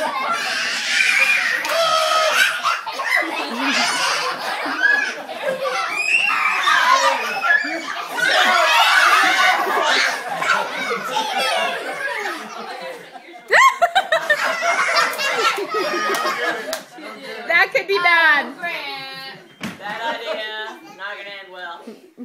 That could be bad. Bad idea. Not gonna end well.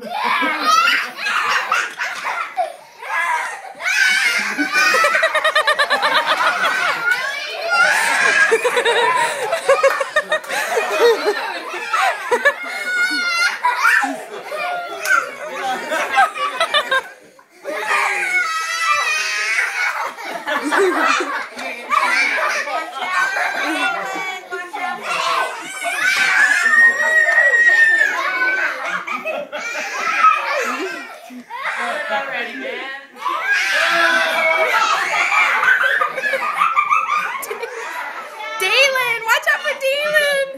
Not ready, man. Dalen, watch out for Dalen.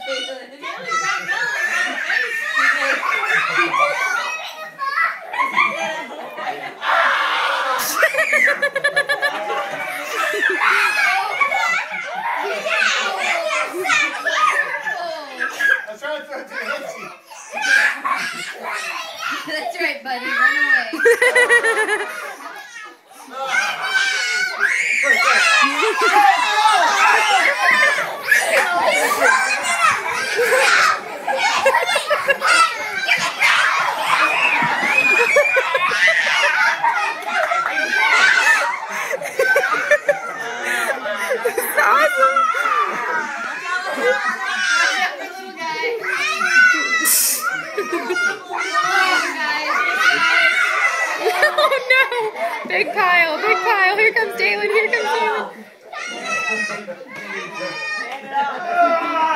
That's right, buddy. Run away. That's awesome. Oh no! Big pile, big pile. Here comes Dalen, here comes Dalen.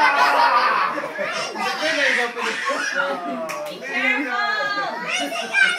Be careful!